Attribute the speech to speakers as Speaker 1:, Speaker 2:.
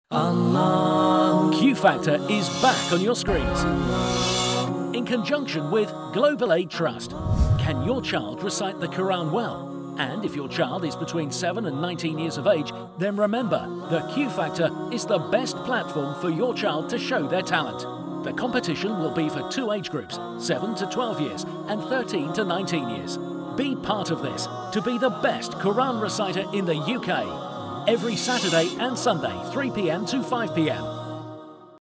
Speaker 1: Q Factor is back on your screens. In conjunction with Global Aid Trust. Can your child recite the Quran well? And if your child is between 7 and 19 years of age, then remember, the Q Factor is the best platform for your child to show their talent. The competition will be for 2 age groups, 7 to 12 years and 13 to 19 years. Be part of this to be the best Quran reciter in the UK. Every Saturday and Sunday, 3 p.m. to 5 p.m.